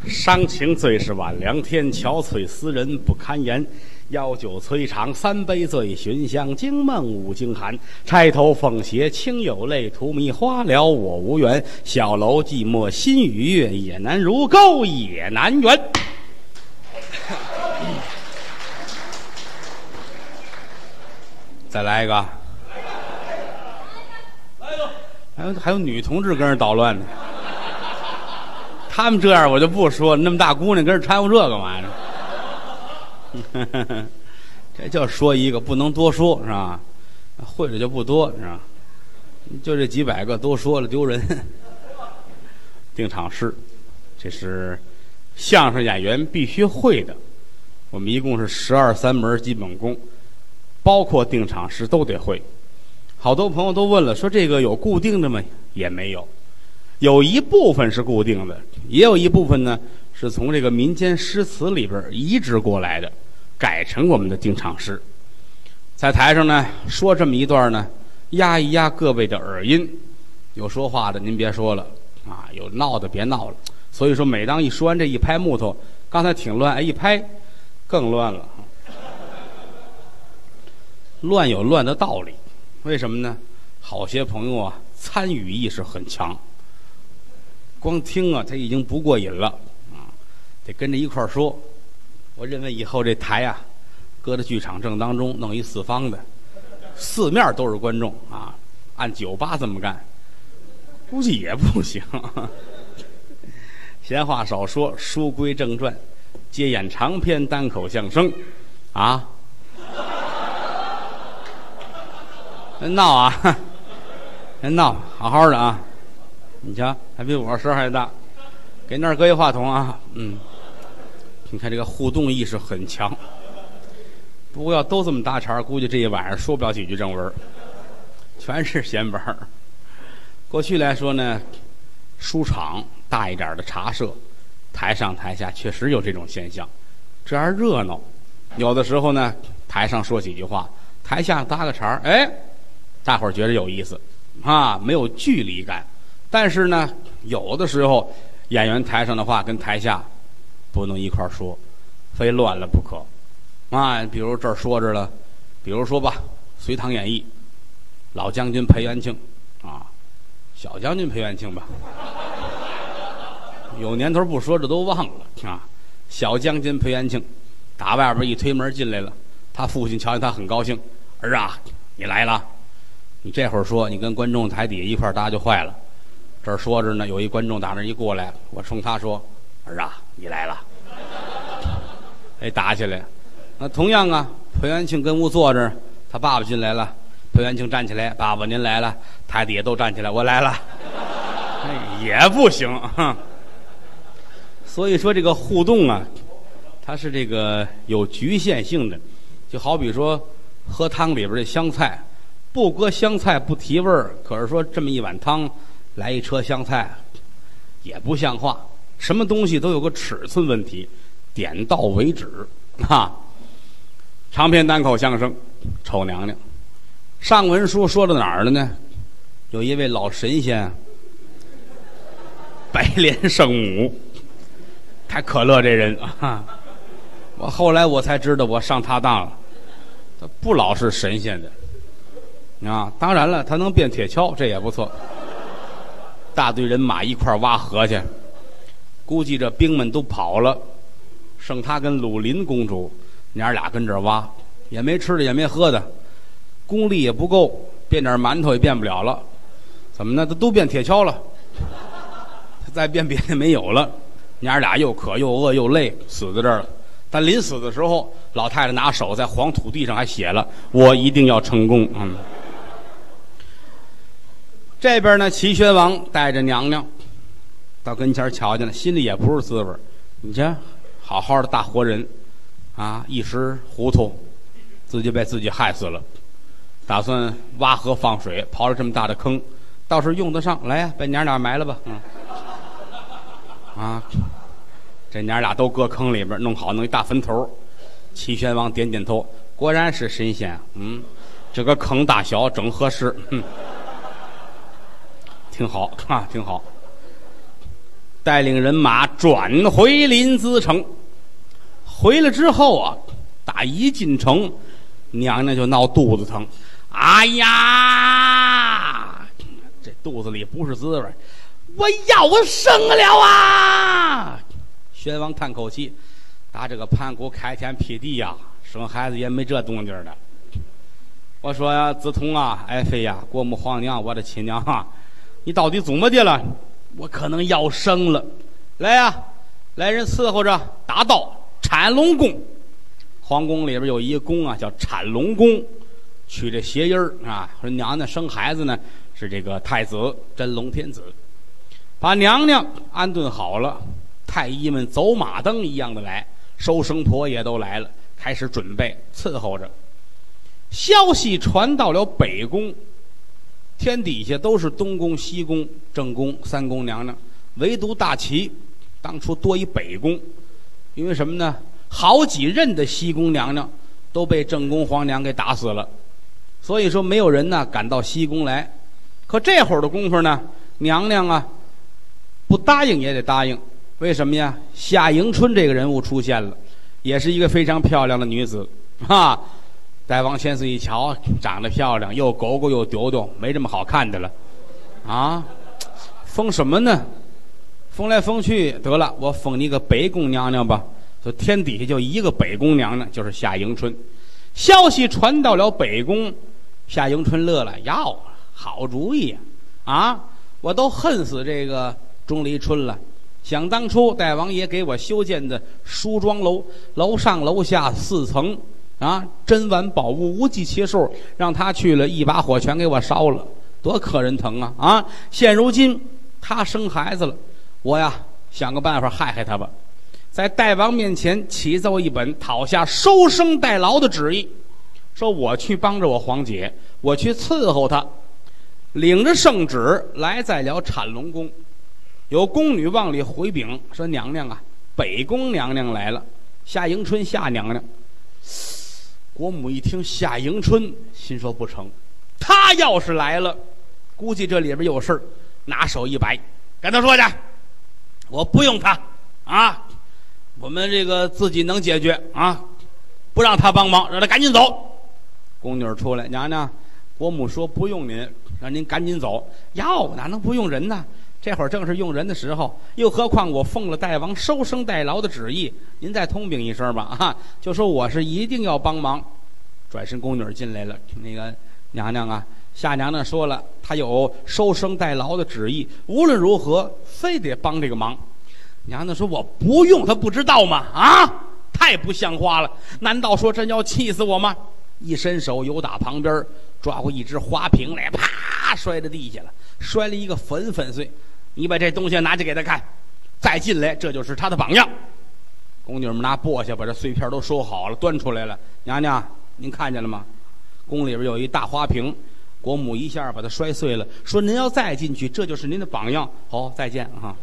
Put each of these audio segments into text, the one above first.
伤情最是晚凉天，憔悴思人不堪言。邀酒摧肠三杯醉，寻香惊梦五更寒。钗头凤斜清有泪，荼蘼花了我无缘。小楼寂寞心与月，也难如钩也难圆。再来一个。还有女同志跟人捣乱呢。他们这样我就不说，那么大姑娘跟人掺和这干嘛呢？这叫说一个，不能多说，是吧？会的就不多，是吧？就这几百个都说了丢人。定场诗，这是相声演员必须会的。我们一共是12、3门基本功，包括定场诗都得会。好多朋友都问了，说这个有固定的吗？也没有。有一部分是固定的，也有一部分呢是从这个民间诗词里边移植过来的，改成我们的定场诗。在台上呢说这么一段呢，压一压各位的耳音，有说话的您别说了啊，有闹的别闹了。所以说每当一说完这一拍木头，刚才挺乱，一拍更乱了。乱有乱的道理，为什么呢？好些朋友啊参与意识很强，光听啊他已经不过瘾了啊，得跟着一块儿说。我认为以后这台啊搁在剧场正当中，弄一四方的，四面都是观众啊，按酒吧这么干估计也不行。闲话少说，书归正传，接演长篇单口相声啊。闹啊，人闹好好的啊，你瞧还比我声还大，给那儿搁一话筒啊。你看这个互动意识很强。不过要都这么搭茬，估计这一晚上说不了几句正文，全是闲板。过去来说呢，书场大一点的茶社，台上台下确实有这种现象，这样热闹。有的时候呢，台上说几句话，台下搭个茬，哎，大伙儿觉得有意思啊，没有距离感。但是呢，有的时候演员台上的话跟台下不能一块儿说，非乱了不可啊。比如这儿说着了，比如说吧，《隋唐演义》，老将军裴元庆啊，小将军裴元庆吧，有年头不说这都忘了啊。小将军裴元庆打外边一推门进来了，他父亲瞧见他很高兴，儿啊，你来了。你这会儿说，你跟观众台底下一块搭就坏了。这儿说着呢，有一观众打那一过来，我冲他说，儿啊，你来了。哎，打起来。那同样啊，裴元庆跟屋坐着，他爸爸进来了，裴元庆站起来，爸爸您来了，台底下都站起来，我来了。哎，也不行。所以说这个互动啊，它是这个有局限性的。就好比说喝汤里边的香菜，不搁香菜不提味儿，可是说这么一碗汤来一车香菜也不像话。什么东西都有个尺寸问题，点到为止啊。长篇单口相声《丑娘娘》，上文书说到哪儿了呢？有一位老神仙，白莲圣母，太可乐这人啊！我后来我才知道我上他当了，他不老是神仙的啊。当然了，他能变铁锹，这也不错。大队人马一块挖河去，估计这兵们都跑了，剩他跟鲁林公主娘俩跟这儿挖，也没吃的也没喝的，功力也不够，变点馒头也变不了了。怎么呢？都变铁锹了，再变别的没有了。娘俩又渴又饿又累，死在这儿了。但临死的时候，老太太拿手在黄土地上还写了：“我一定要成功。”这边呢，齐宣王带着娘娘到跟前瞧见了，心里也不是滋味。你瞧，好好的大活人啊，一时糊涂，自己被自己害死了。打算挖河放水，刨了这么大的坑，倒是用得上。来呀，把娘俩埋了吧。这娘俩都搁坑里边，弄好弄一大坟头。齐宣王点点头，果然是神仙。这个坑大小整合适。挺好啊，挺好。 带领人马转回临淄城。回来之后啊，打一进城，娘娘就闹肚子疼。哎呀，这肚子里不是滋味，我要生了啊！宣王叹口气，打这个盘古开天辟地呀，生孩子也没这动静的。我说呀，梓潼啊，爱妃呀，国母皇娘，我的亲娘啊，你到底怎么的了？我可能要生了。来呀，来人伺候着，打道产龙宫。皇宫里边有一个宫啊，叫产龙宫，取这谐音啊，说娘娘生孩子呢是这个太子真龙天子。把娘娘安顿好了，太医们走马灯一样的来，收生婆也都来了，开始准备伺候着。消息传到了北宫，天底下都是东宫、西宫、正宫、三宫娘娘，唯独大齐当初多一北宫，因为什么呢？好几任的西宫娘娘都被正宫皇娘给打死了，所以说没有人呢赶到西宫来。可这会儿的功夫呢，娘娘啊不答应也得答应，为什么呀？夏迎春这个人物出现了，也是一个非常漂亮的女子啊。代王千岁一瞧，长得漂亮，又狗狗又丢丢，没这么好看的了啊！封什么呢？封来封去，得了，我封你个北宫娘娘吧。所以天底下就一个北宫娘娘，就是夏迎春。消息传到了北宫，夏迎春乐了，哟，好主意啊！我都恨死这个钟离春了。想当初代王爷给我修建的梳妆楼，楼上楼下4层啊，珍玩宝物无计其数，让他去了一把火全给我烧了，多可人疼啊！啊，现如今他生孩子了，我呀想个办法害害他吧。在代王面前起奏一本讨下收生代劳的旨意，说我去帮着我皇姐，我去伺候她。领着圣旨来在了产龙宫，有宫女往里回禀说：“娘娘啊，北宫娘娘来了，夏迎春夏娘娘。”国母一听夏迎春，心说不成，她要是来了，估计这里边有事儿，拿手一摆，跟他说去，我不用他啊，我们这个自己能解决啊，不让他帮忙，让他赶紧走。宫女出来，娘娘，国母说不用您，让您赶紧走。哟，哪能不用人呢？这会儿正是用人的时候，又何况我奉了代王收生代劳的旨意，您再通禀一声吧，啊，就说我是一定要帮忙。转身宫女进来了，那个娘娘啊，夏娘娘说了，她有收生代劳的旨意，无论如何非得帮这个忙。娘娘说我不用，她不知道吗？啊，太不像话了！难道说真要气死我吗？一伸手由打旁边抓过一只花瓶来，啪摔在地下了，摔了一个粉粉碎。你把这东西拿去给他看，再进来，这就是他的榜样。宫女们拿簸箕把这碎片都收好了，端出来了。娘娘，您看见了吗？宫里边有一大花瓶，国母一下把它摔碎了，说您要再进去，这就是您的榜样。好，再见啊！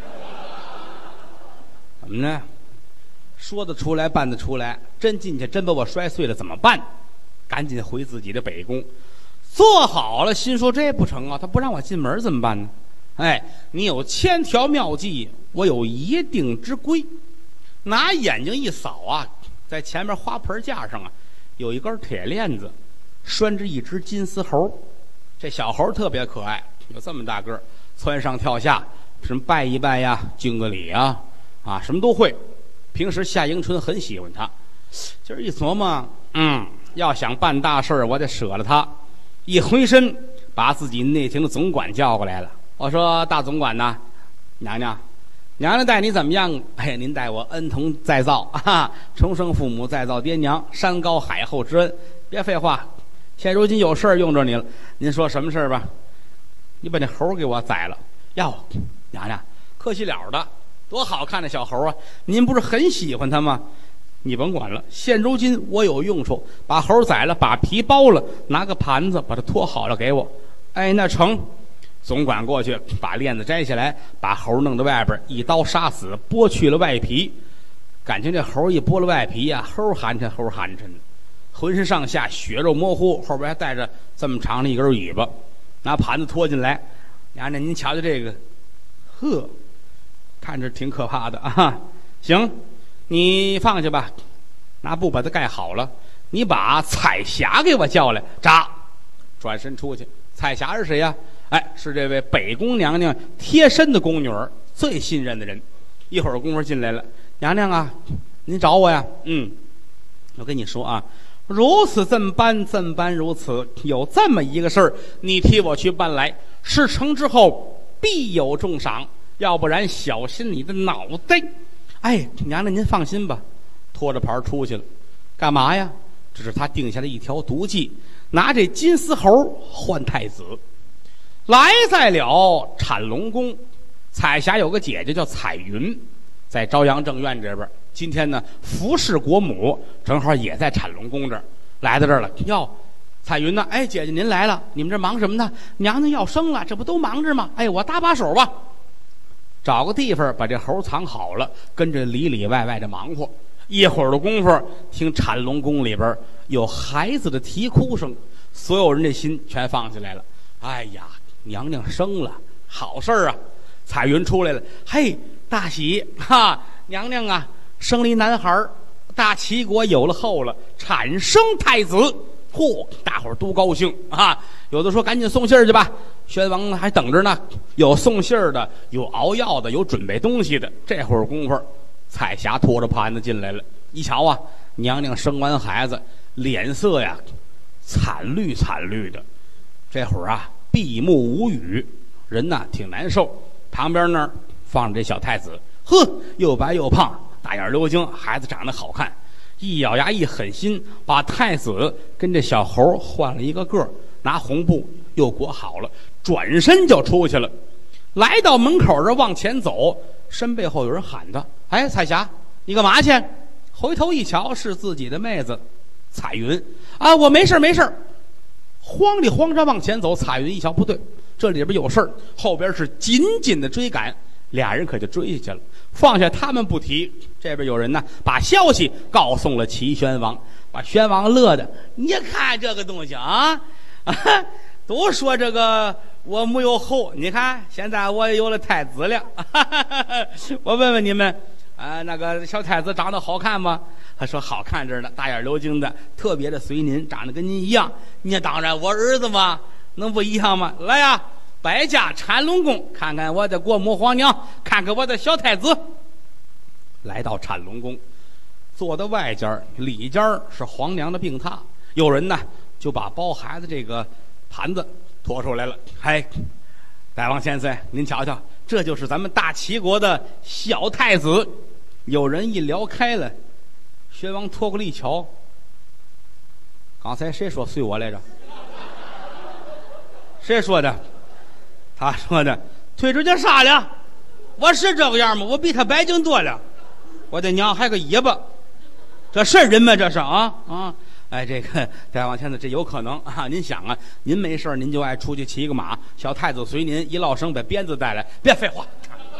怎么呢？说得出来，办得出来，真进去，真把我摔碎了，怎么办？赶紧回自己的北宫，做好了，心说这不成啊，他不让我进门怎么办呢？哎，你有千条妙计，我有一定之规。拿眼睛一扫啊，在前面花盆架上啊，有一根铁链子，拴着一只金丝猴。这小猴特别可爱，有这么大个儿，窜上跳下，什么拜一拜呀，敬个礼啊，啊，什么都会。平时夏迎春很喜欢他，今儿一琢磨，要想办大事我得舍了他。一回身，把自己内廷的总管叫过来了。我说大总管呐，娘娘待你怎么样？哎，您待我恩同再造啊，重生父母再造爹娘，山高海厚之恩。别废话，现如今有事儿用着你了，您说什么事儿吧？你把那猴给我宰了。哟，娘娘客气了的，多好看的小猴啊！您不是很喜欢它吗？你甭管了，现如今我有用处，把猴宰了，把皮剥了，拿个盘子把它托好了给我。哎，那成。总管过去把链子摘下来，把猴弄到外边，一刀杀死，剥去了外皮。感情这猴一剥了外皮呀，齁寒碜齁寒碜的，浑身上下血肉模糊，后边还带着这么长的一根尾巴。拿盘子拖进来，娘娘您瞧瞧这个，呵， 看着挺可怕的啊。行，你放下吧，拿布把它盖好了。你把彩霞给我叫来，扎，转身出去。彩霞是谁呀？哎，是这位北宫娘娘贴身的宫女儿，最信任的人。一会儿功夫进来了，娘娘啊，您找我呀？我跟你说啊，如此这般如此，有这么一个事儿，你替我去办来，事成之后必有重赏，要不然小心你的脑袋。哎，娘娘您放心吧，拖着牌出去了。干嘛呀？这是他定下的一条毒计，拿这金丝猴换太子。来在了产龙宫，彩霞有个姐姐叫彩云，在朝阳正院这边。今天呢，服侍国母，正好也在产龙宫这儿，来到这儿了。哟，彩云呢？哎，姐姐您来了，你们这忙什么呢？娘娘要生了，这不都忙着吗？哎，我搭把手吧，找个地方把这猴藏好了，跟着里里外外的忙活。一会儿的功夫，听产龙宫里边有孩子的啼哭声，所有人的心全放下来了。哎呀，娘娘生了，好事儿啊！彩云出来了，嘿，大喜哈！娘娘啊，生了一男孩，大齐国有了后了，产生太子。嚯，大伙儿都高兴啊！有的说赶紧送信儿去吧，宣王还等着呢。有送信儿的，有熬药的，有准备东西的。这会儿功夫，彩霞拖着盘子进来了，一瞧啊，娘娘生完孩子，脸色呀惨绿的。这会儿啊，闭目无语，人呐挺难受。旁边那儿放着这小太子，呵，又白又胖，大眼溜睛，孩子长得好看。一咬牙一狠心，把太子跟这小猴换了一个个，拿红布又裹好了，转身就出去了。来到门口这往前走，身背后有人喊他：“哎，彩霞，你干嘛去？”回头一瞧，是自己的妹子彩云啊！我没事。慌里慌张往前走，彩云一瞧不对，这里边有事儿，后边是紧紧的追赶，俩人可就追下去了。放下他们不提，这边有人呢，把消息告诉了齐宣王，把宣王乐的。你看这个东西啊，都说这个我没有后，你看现在我也有了太子了。我问问你们，那个小太子长得好看吗？他说好看着呢，大眼溜睛的，特别的随您，长得跟您一样。你当然我儿子嘛，能不一样吗？来呀，百家产龙宫，看看我的国母皇娘，看看我的小太子。来到产龙宫，坐在外间，里间是皇娘的病榻。有人呢就把包孩子这个盘子拖出来了。嗨，大王先生，您瞧瞧，这就是咱们大齐国的小太子。有人一聊开了，宣王脱过来一瞧，刚才谁说随我来着？谁说的？他说的。推出去啥了？我是这个样吗？我比他白净多了。我的娘还个尾巴，这是人吗？这是啊！哎，这个大王先生，这有可能啊！您想啊，您没事您就爱出去骑个马，小太子随您，一落绳把鞭子带来，别废话，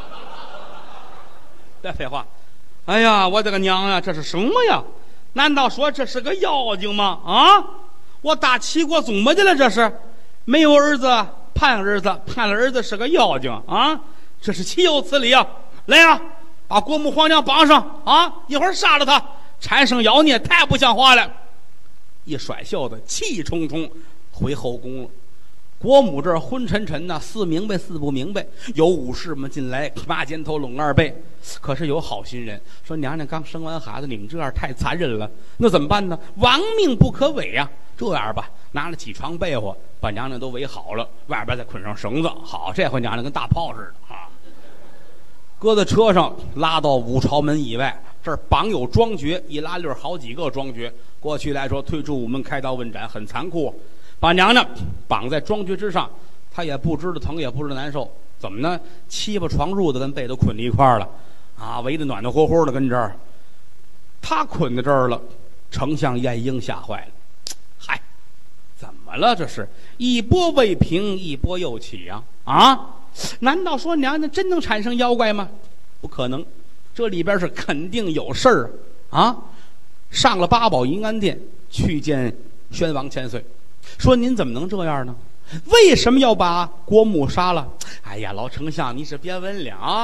别废话！哎呀，我的个娘呀，这是什么呀？难道说这是个妖精吗？啊！我大齐国怎么的了？这是没有儿子盼儿子，盼了儿子是个妖精啊！这是岂有此理啊！来呀，把国母皇娘绑上啊！一会儿杀了他，产生妖孽，太不像话了！一甩袖子，气冲冲回后宫了。国母这儿昏沉沉呐，似明白似不明白。有武士们进来，拔肩头拢二背。可是有好心人说：“娘娘刚生完孩子，你们这样太残忍了，那怎么办呢？亡命不可违呀！这样吧，拿了几床被窝，把娘娘都围好了，外边再捆上绳子。好，这回娘娘跟大炮似的啊！搁在车上，拉到武朝门以外。这儿绑有庄爵，一拉溜好几个庄爵。过去来说，推出午门，开刀问斩，很残酷。把娘娘绑在庄爵之上，她也不知道疼，也不知道难受。怎么呢？七八床褥子跟被都捆在一块儿了，啊，围得暖暖和和的，跟这儿。他捆在这儿了，丞相晏婴吓坏了。嗨，怎么了？这是一波未平，一波又起呀！啊，难道说娘娘真能产生妖怪吗？不可能，这里边是肯定有事儿啊！上了八宝银安殿去见宣王千岁，说您怎么能这样呢？为什么要把国母杀了？哎呀，老丞相，你是别问了啊！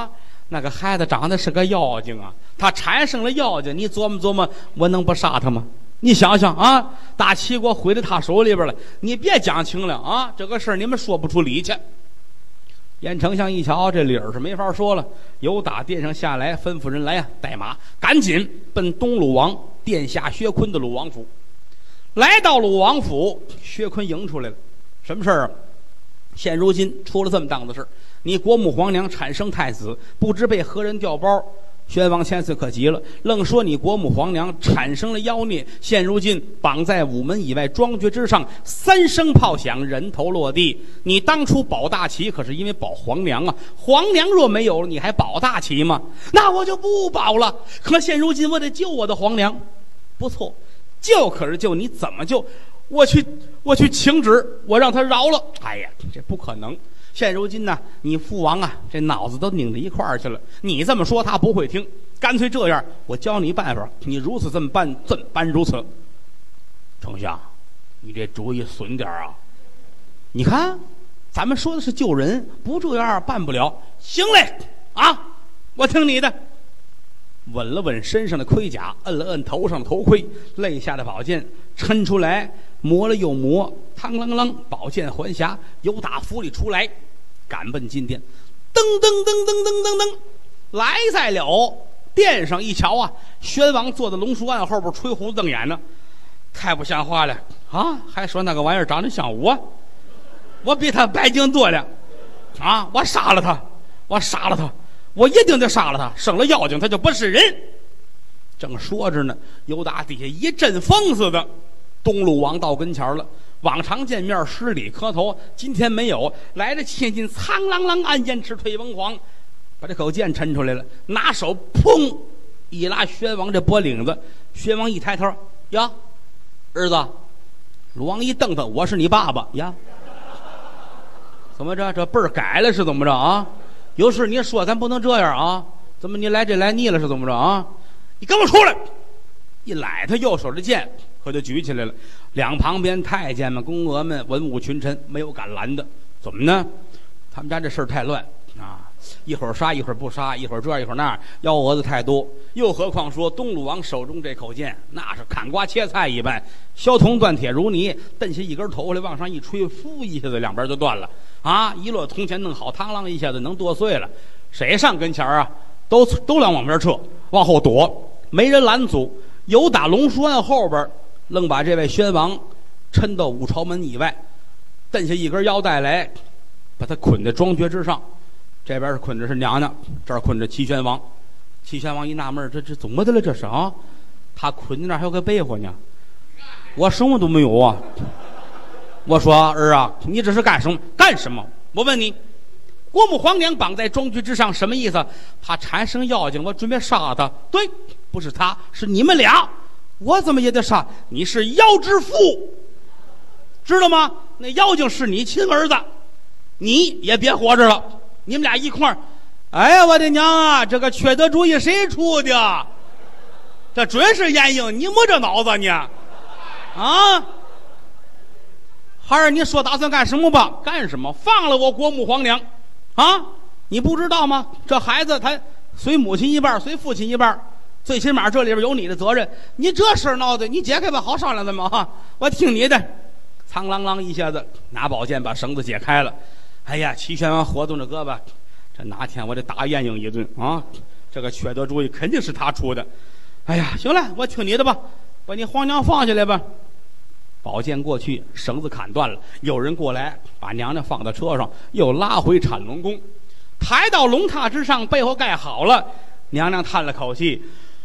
那个孩子长得是个妖精啊，他产生了妖精，你琢磨琢磨，我能不杀他吗？你想想啊，大齐国毁在他手里边了，你别讲情了啊，这个事儿你们说不出理去。燕丞相一瞧，这理儿是没法说了，由打殿上下来，吩咐人来呀，带马赶紧奔东鲁王殿下薛坤的鲁王府。来到鲁王府，薛坤迎出来了，什么事儿啊？现如今出了这么档子事，你国母皇娘产生太子，不知被何人调包。宣王千岁可急了，愣说你国母皇娘产生了妖孽，现如今绑在午门以外庄阙之上，3声炮响，人头落地。你当初保大齐可是因为保皇娘啊，皇娘若没有了，你还保大齐吗？那我就不保了。可现如今我得救我的皇娘。不错，救可是救，你怎么救？我去请旨，我让他饶了。哎呀，这不可能。现如今呢，你父王啊，这脑子都拧到一块儿去了。你这么说他不会听，干脆这样，我教你办法，你如此这么办，怎办如此。丞相，你这主意损点啊！你看，咱们说的是救人，不这样办不了。行嘞，啊，我听你的。稳了稳身上的盔甲，摁了摁头上的头盔，肋下的宝剑抻出来，磨了又磨，嘡啷啷，宝剑还匣，由打府里出来，赶奔金殿。噔噔噔噔噔噔噔，来在了殿上一瞧啊，宣王坐在龙书案后边吹胡子瞪眼呢，太不像话了啊！还说那个玩意儿长得像我比他白净多了啊！我杀了他，我一定得杀了他，生了妖精他就不是人。正说着呢，由打底下一阵风似的，东鲁王到跟前了。往常见面施礼磕头，今天没有，来的亲近，苍啷啷暗箭赤退文皇，把这口剑抻出来了，拿手砰一拉宣王这脖领子。宣王一抬头，呀，儿子。鲁王一瞪他，我是你爸爸呀？怎么着？这辈儿改了是怎么着啊？有事你说，咱不能这样啊！怎么你来这来腻了是怎么着啊？你跟我出来！一揽他右手的剑，可就举起来了。两旁边太监们、宫娥们、文武群臣没有敢拦的。怎么呢？他们家这事儿太乱啊！一会儿杀，一会儿不杀，一会儿这样，一会儿那样，幺蛾子太多。又何况说东鲁王手中这口剑，那是砍瓜切菜一般，削铜断铁如泥，蹬下一根头来往上一吹，呼一下子两边就断了啊！一摞铜钱弄好，嘡啷一下子能剁碎了。谁上跟前啊？都往边撤，往后躲，没人拦阻。有打龙书案后边，愣把这位宣王抻到武朝门以外，蹬下一根腰带来，把他捆在庄阙之上。这边是捆着是娘娘，这儿捆着齐宣王。齐宣王一纳闷，这怎么的了？这是啊？他捆在那儿还有个被窝呢，我什么都没有啊！我说儿啊，你这是干什么？干什么？我问你，国母皇娘绑在庄阙之上，什么意思？他产生妖精，我准备杀他。对，不是他，是你们俩。我怎么也得杀？你是妖之父，知道吗？那妖精是你亲儿子，你也别活着了。你们俩一块儿，哎呀，我的娘啊！这个缺德主意谁出的？这准是严英，你没这脑子呢？啊！孩儿，你说打算干什么吧？干什么？放了我国母皇娘啊！你不知道吗？这孩子他随母亲一半，随父亲一半，最起码这里边有你的责任。你这事儿闹的，你解开吧，好商量的嘛哈！我听你的。苍啷啷一下子拿宝剑把绳子解开了。哎呀，齐宣王活动着胳膊，这哪天我得打晏婴一顿啊！这个缺德主意肯定是他出的。哎呀，行了，我听你的吧，把你皇娘放下来吧。宝剑过去，绳子砍断了，有人过来把娘娘放到车上，又拉回产龙宫，抬到龙榻之上，背后盖好了。娘娘叹了口气，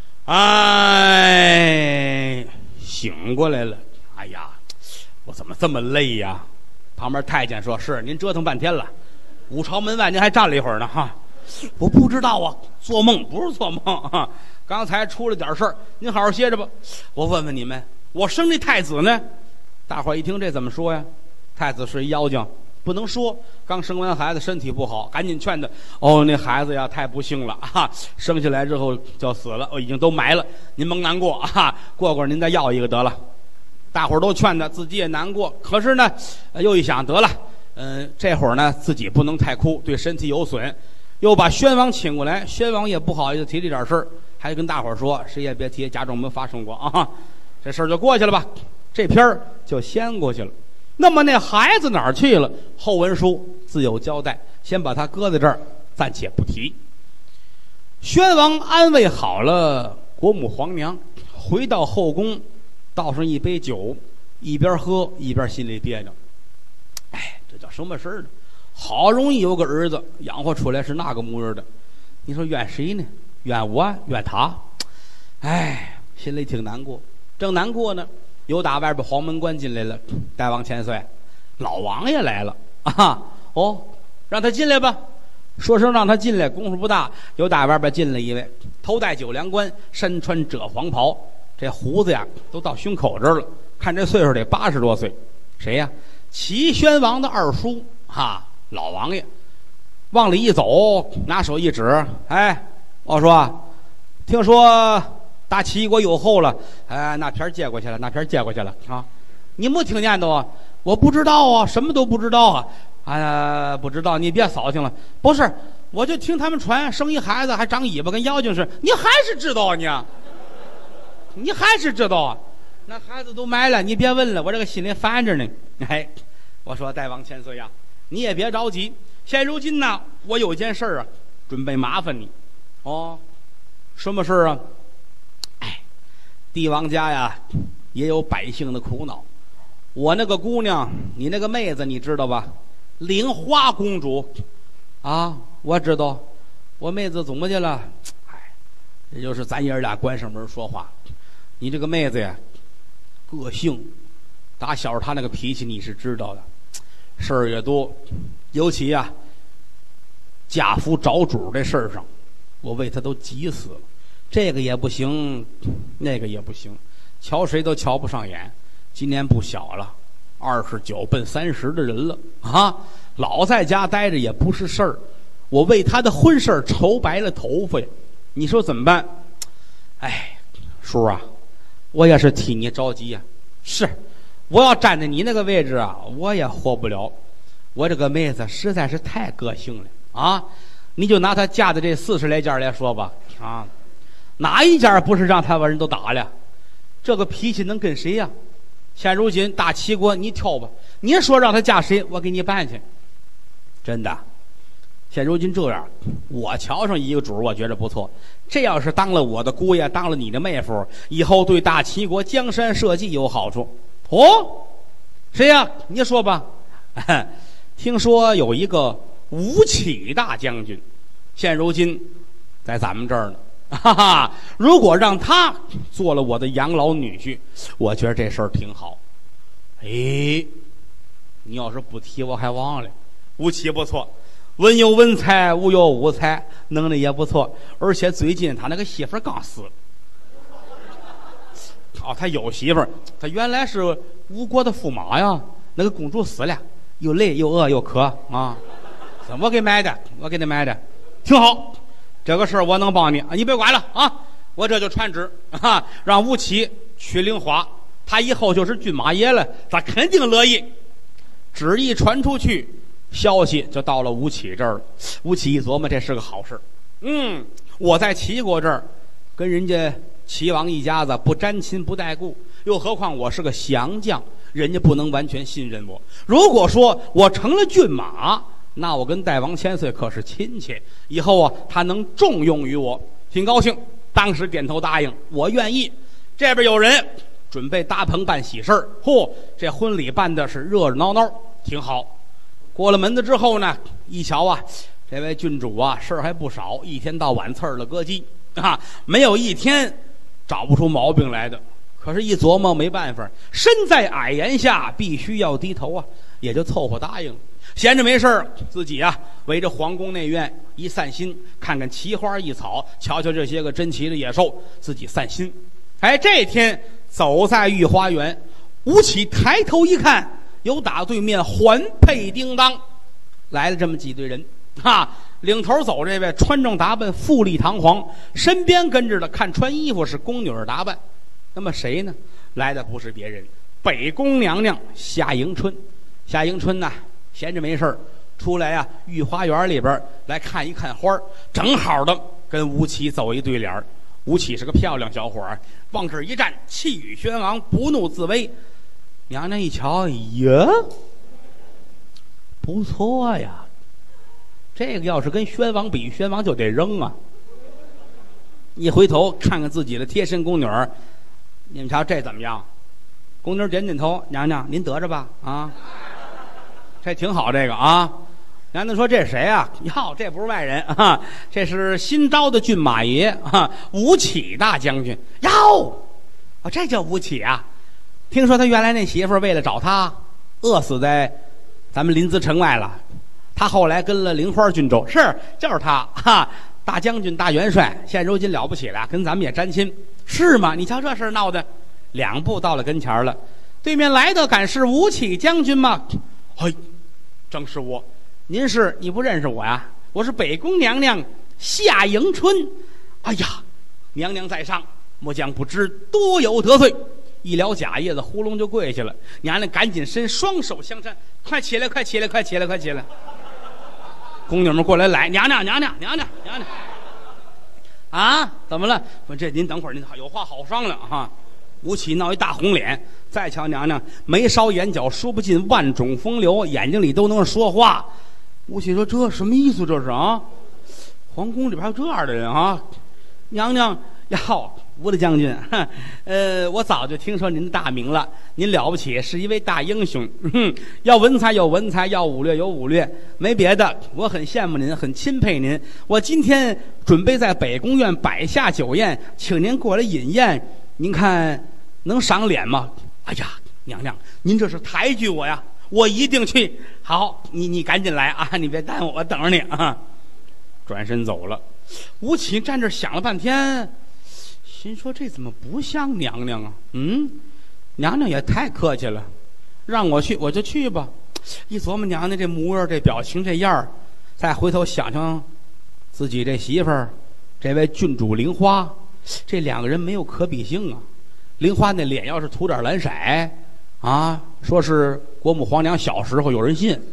哎，醒过来了。哎呀，我怎么这么累呀？旁边太监说：“是您折腾半天了，武朝门外您还站了一会儿呢哈。”我不知道啊，做梦不是做梦啊，刚才出了点事儿，您好好歇着吧。我问问你们，我生这太子呢？大伙儿一听这怎么说呀？太子是一妖精，不能说。刚生完孩子身体不好，赶紧劝他。哦，那孩子呀太不幸了啊，生下来之后就死了，已经都埋了，您甭难过啊，过会儿您再要一个得了。大伙儿都劝他，自己也难过，可是呢，又一想得了，这会儿呢自己不能太哭，对身体有损。 又把宣王请过来，宣王也不好意思提这点事儿，还跟大伙儿说谁也别提，假装没发生过啊，这事儿就过去了吧，这篇儿就先过去了。那么那孩子哪儿去了？后文书自有交代，先把他搁在这儿，暂且不提。宣王安慰好了国母皇娘，回到后宫，倒上一杯酒，一边喝一边心里憋着。哎，这叫什么事儿呢？好容易有个儿子养活出来是那个模样的，你说怨谁呢？怨我？怨他？哎，心里挺难过。正难过呢，有打外边黄门关进来了，大王千岁，老王爷来了啊！哦，让他进来吧。说声让他进来，功夫不大，有打外边进来一位，头戴九梁冠，身穿赭黄袍，这胡子呀都到胸口这儿了，看这岁数得80多岁。谁呀？齐宣王的二叔哈，老王爷。往里一走，拿手一指，哎，我说，听说大齐国有后了，哎，那片接过去了，那片接过去了啊！你没听见的啊？我不知道啊，什么都不知道啊！不知道，你别扫听了。不是，我就听他们传，生一孩子还长尾巴，跟妖精似的。你还是知道啊你还是知道啊？那孩子都埋了，你别问了，我这个心里烦着呢。哎，我说大王千岁呀，你也别着急。现如今呢，我有件事啊，准备麻烦你。哦，什么事啊？哎，帝王家呀，也有百姓的苦恼。我那个姑娘，你那个妹子，你知道吧？菱花公主，啊，我知道。我妹子怎么去了？哎，这就是咱爷俩关上门说话。你这个妹子呀，个性，打小她那个脾气你是知道的，事儿也多。尤其呀，嫁夫找主这事儿上，我为她都急死了。这个也不行，那个也不行，瞧谁都瞧不上眼。今年不小了，29奔30的人了啊！老在家待着也不是事儿，我为他的婚事愁白了头发呀！你说怎么办？哎，叔啊，我也是替你着急呀。是，我要站在你那个位置啊，我也活不了。我这个妹子实在是太个性了啊！你就拿她嫁的这40来件来说吧啊，哪一件不是让她把人都打了？这个脾气能跟谁呀？现如今大齐国你挑吧，你说让他嫁谁，我给你办去。真的，现如今这样，我瞧上一个主，我觉着不错。这要是当了我的姑爷，当了你的妹夫，以后对大齐国江山社稷有好处。哦，谁呀？你说吧。听说有一个吴起大将军，现如今在咱们这儿呢。哈哈，如果让他做了我的养老女婿，我觉得这事儿挺好。哎，你要是不提我还忘了。吴起不错，文有文采，武有武才，能力也不错，而且最近他那个媳妇刚死了。哦，他有媳妇儿，他原来是吴国的驸马呀，那个公主死了，又累又饿又渴啊，我给买的，我给他买的，挺好。这个事儿我能帮你，你别管了啊！我这就传旨啊，让吴起娶菱花，他以后就是骏马爷了，他肯定乐意。旨意传出去，消息就到了吴起这儿了。吴起一琢磨，这是个好事。我在齐国这儿跟人家齐王一家子不沾亲不带故，又何况我是个降将，人家不能完全信任我。如果说我成了骏马，那我跟大王千岁可是亲戚，以后啊，他能重用于我，挺高兴。当时点头答应，我愿意。这边有人准备搭棚办喜事儿，这婚礼办的是热热闹闹，挺好。过了门子之后呢，一瞧啊，这位郡主啊，事儿还不少，一天到晚刺儿了咯叽啊，没有一天找不出毛病来的。可是，一琢磨没办法，身在矮檐下，必须要低头啊，也就凑合答应了。闲着没事儿，自己啊围着皇宫内院一散心，看看奇花异草，瞧瞧这些个珍奇的野兽，自己散心。哎，这天走在御花园，吴起抬头一看，有打对面环佩叮当来了这么几队人领头走这位穿着打扮富丽堂皇，身边跟着的看穿衣服是宫女打扮。那么谁呢？来的不是别人，北宫娘娘夏迎春。夏迎春呢，闲着没事儿， 出来呀，御花园里边来看一看花，正好的跟吴起走一对脸。吴起是个漂亮小伙儿，往这儿一站，气宇轩昂，不怒自威。娘娘一瞧，呀，不错呀，这个要是跟宣王比，宣王就得扔啊。一回头看看自己的贴身宫女儿，你们瞧这怎么样？宫女点点头，娘娘您得着吧啊，这挺好这个啊。娘娘说这是谁啊？哟，这不是外人啊，这是新招的骏马爷啊，吴起大将军。哟，啊，这叫吴起啊！听说他原来那媳妇为了找他，饿死在咱们临淄城外了。他后来跟了玲花郡州，是就是他哈，大将军大元帅，现如今了不起了，跟咱们也沾亲，是吗？你瞧这事闹的，两步到了跟前了。对面来的敢是吴起将军吗？嘿，正是我。你不认识我呀？我是北宫娘娘夏迎春。哎呀，娘娘在上，末将不知多有得罪。一撩假叶子，呼隆就跪下了。娘娘赶紧伸双手相搀，快起来，快起来，快起来，快起来！宫女们过来，娘娘，啊，怎么了？说这您等会儿，您有话好商量哈。吴起闹一大红脸，再瞧娘娘眉梢眼角说不尽万种风流，眼睛里都能说话。吴起说：“这什么意思？这是啊？皇宫里边还有这样的人啊？”娘娘要吴大将军，我早就听说您的大名了，您了不起，是一位大英雄。要文采有文采，要武略有武略，没别的，我很羡慕您，很钦佩您。我今天准备在北宫院摆下酒宴，请您过来饮宴，您看能赏脸吗？哎呀，娘娘，您这是抬举我呀！我一定去。好，你赶紧来啊！你别耽误，我等着你啊！转身走了。吴起站这想了半天，心说这怎么不像娘娘啊？娘娘也太客气了，让我去我就去吧。一琢磨娘娘这模样、这表情、这样，再回头想想自己这媳妇儿，这位郡主玲花，这两个人没有可比性啊。玲花那脸要是涂点蓝色啊，说是国母皇娘小时候，有人信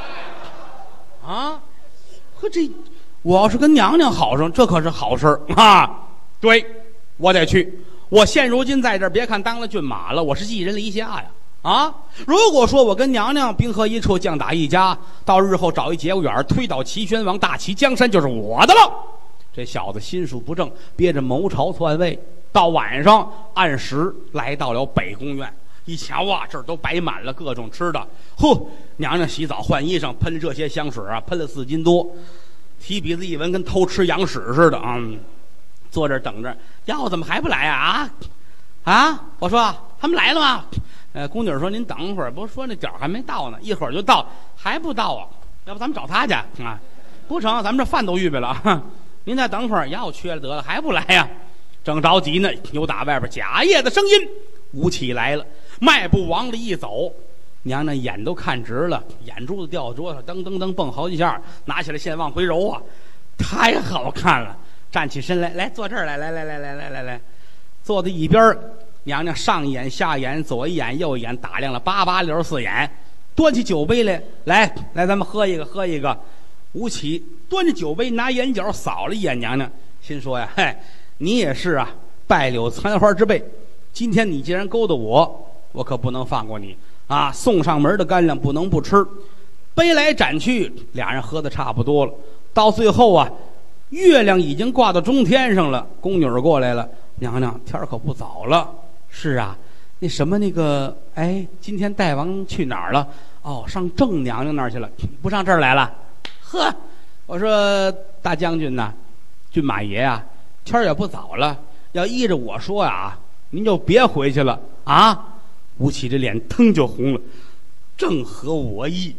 啊？呵，这我要是跟娘娘好上，这可是好事啊！对，我得去。我现如今在这儿，别看当了骏马了，我是寄人篱下呀！啊，如果说我跟娘娘兵合一处，将打一家，到日后找一节骨眼推倒齐宣王，大齐江山就是我的了。这小子心术不正，憋着谋朝篡位。到晚上按时来到了北宫院，一瞧啊，这儿都摆满了各种吃的。娘娘洗澡换衣裳，喷了这些香水啊，喷了4斤多，提鼻子一闻，跟偷吃羊屎似的啊！坐这儿等着，要怎么还不来啊？我说他们来了吗？宫女说您等会儿，不是说那点儿还没到呢，一会儿就到，还不到啊？要不咱们找他去啊？不成，咱们这饭都预备了，您再等会儿，要缺了得了，还不来呀？正着急呢，有打外边假夜的声音，吴起来了，迈步往里一走，娘娘眼都看直了，眼珠子掉桌上，噔噔噔蹦好几下，拿起来线往回揉啊，太好看了！站起身来，坐这儿来，坐在一边。娘娘上一眼下眼，左一眼右一眼，打量了8864眼，端起酒杯来，咱们喝一个。吴起端着酒杯，拿眼角扫了一眼娘娘，心说呀，你也是啊，败柳残花之辈。今天你既然勾搭我可不能放过你啊！送上门的干粮不能不吃。杯来盏去，俩人喝的差不多了。到最后啊，月亮已经挂到中天上了。宫女过来了，娘娘天可不早了。是啊，那什么今天大王去哪儿了？哦，上郑娘娘那儿去了，不上这儿来了。呵，我说大将军呐，骏马爷啊，天也不早了，要依着我说啊，您就别回去了啊！吴起这脸腾就红了，正合我意。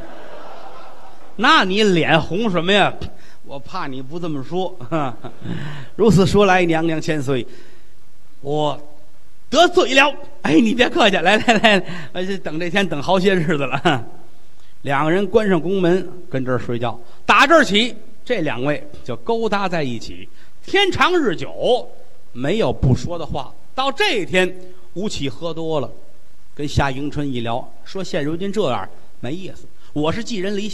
那你脸红什么呀？我怕你不这么说。如此说来，娘娘千岁，我得罪了。你别客气，来，等这天等好些日子了。两个人关上宫门，跟这儿睡觉。打这儿起，这两位就勾搭在一起，天长日久，没有不说的话。到这一天，吴起喝多了，跟夏迎春一聊，说现如今这样没意思，我是寄人篱下，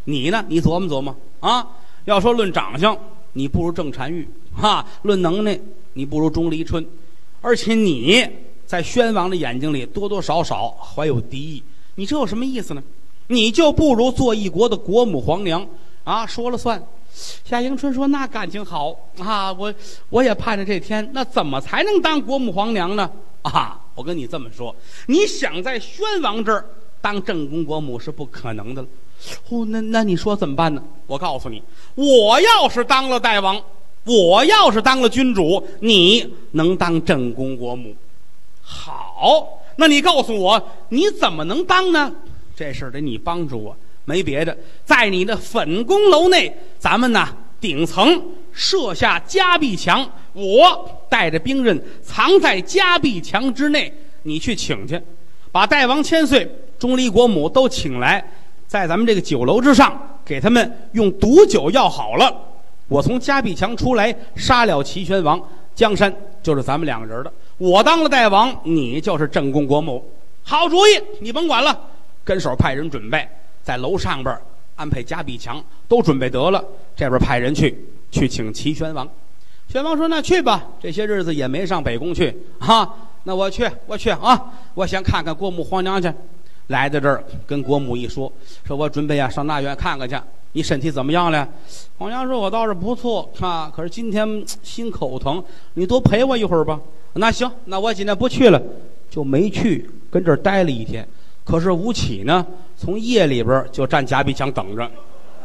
你呢？你琢磨琢磨啊！要说论长相，你不如郑婵玉啊；论能耐，你不如钟离春，而且你在宣王的眼睛里多多少少怀有敌意。你这有什么意思呢？你就不如做一国的国母皇娘啊，说了算。夏迎春说：“那感情好啊，我也盼着这天。那怎么才能当国母皇娘呢？啊，我跟你这么说，你想在宣王这儿当正宫国母是不可能的了。哦，那你说怎么办呢？我告诉你，我要是当了代王，我要是当了君主，你能当正宫国母。好，那你告诉我，你怎么能当呢？这事儿得你帮助我。没别的，在你的粉宫楼内，咱们呢顶层设下夹壁墙，我带着兵刃藏在夹壁墙之内，你去请去，把代王千岁、钟离国母都请来，在咱们这个酒楼之上，给他们用毒酒药好了。我从夹壁墙出来，杀了齐宣王，江山就是咱们两个人的。我当了代王，你就是正宫国母。好主意，你甭管了，跟手派人准备。在楼上边安排夹壁墙，都准备得了。这边派人去请齐宣王。宣王说：“那去吧，这些日子也没上北宫去啊。那我去啊！我想看看国母皇娘去。来到这儿，跟国母一说我准备上大院看看去。你身体怎么样了？”皇娘说：“我倒是不错啊，可是今天心口疼，你多陪我一会儿吧。”那行，那我今天不去了，就没去，跟这儿待了一天。可是吴起呢，从夜里边就站夹壁墙等着，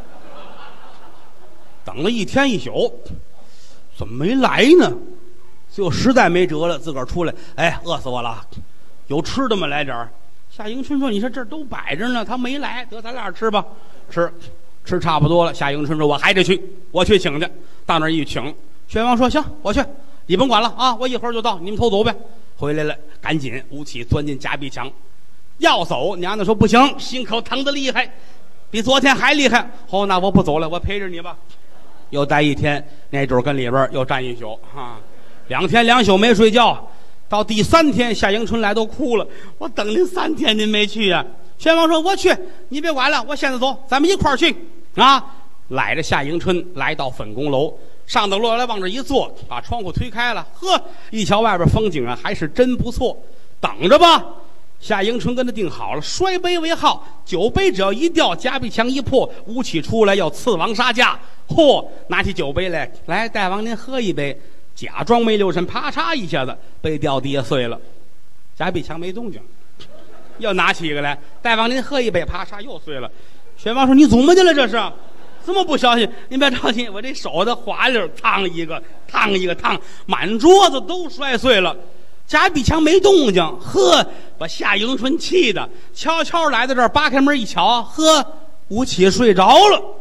等了一天一宿，怎么没来呢？最后实在没辙了，自个儿出来，哎，饿死我了，有吃的吗？来点儿。夏迎春说：“你说这儿都摆着呢，他没来，得咱俩吃吧。吃差不多了。”夏迎春说：“我还得去，我去请去。”到那儿一请，宣王说：“行，我去，你甭管了啊，我一会儿就到，你们偷走呗。”回来了，赶紧吴起钻进夹壁墙。要走，娘娘说不行，心口疼得厉害，比昨天还厉害。哦，那我不走了，我陪着你吧。又待一天，那主跟里边又站一宿啊，2天2宿没睡觉。到第3天，夏迎春来都哭了，我等您3天您没去呀。宣王说：“我去，你别管了，我现在走，咱们一块儿去啊。”揽着夏迎春来到粉宫楼，上等落来往这一坐，把窗户推开了，呵，一瞧外边风景啊，还是真不错。等着吧。夏迎春跟他定好了，摔杯为号，酒杯只要一掉，夹壁墙一破，吴起出来要刺王杀驾。嚯，拿起酒杯来，大王您喝一杯。假装没留神，啪嚓一下子杯掉地下碎了，夹壁墙没动静。又拿起一个来，大王您喝一杯，啪嚓又碎了。宣王说：“你怎么的了？这是这么不小心？您别着急，我这手的滑溜烫一个，满桌子都摔碎了。”夹壁墙没动静，呵，把夏迎春气的，悄悄来到这儿，扒开门一瞧，呵，吴起睡着了。